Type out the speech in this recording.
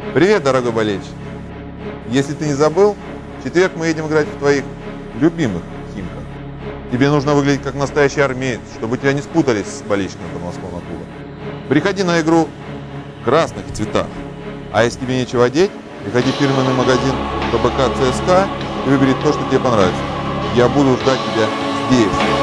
Привет, дорогой болельщик! Если ты не забыл, в четверг мы едем играть в твоих любимых Химках. Тебе нужно выглядеть как настоящий армеец, чтобы тебя не спутались с болельщиками подмосковного клуба. Приходи на игру в красных цветах. А если тебе нечего одеть, приходи в фирменный магазин КБК ЦСКА и выбери то, что тебе понравится. Я буду ждать тебя здесь.